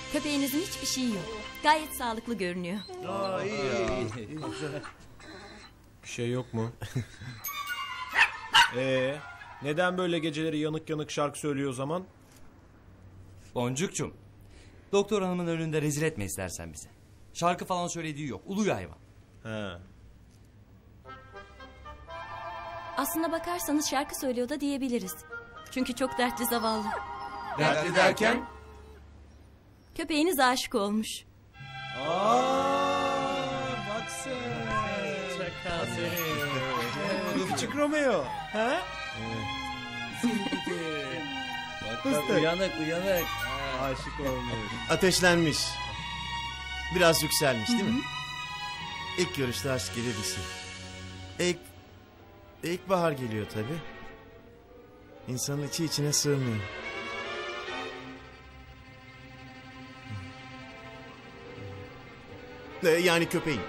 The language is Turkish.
Köpeğinizin hiçbir şeyi yok. Gayet sağlıklı görünüyor. İyi güzel. Bir şey yok mu? Neden böyle geceleri yanık yanık şarkı söylüyor o zaman? Boncukçum, doktor hanımın önünde rezil etme istersen bize. Şarkı falan söylediği yok. Uluyor hayvan. He. Aslına bakarsanız şarkı söylüyor da diyebiliriz. Çünkü çok dertli zavallı. Dertli derken? Köpeğiniz aşık olmuş. Bak sen. Çakal seni. Küçük Romeo. Ha? Bak, uyanık. Aşık olmuş. Ateşlenmiş. Biraz yükselmiş değil mi? İlk görüşte aşk gibi bir şey. İlkbahar geliyor tabii. İnsanın içi içine sığmıyor. Yani köpeğin.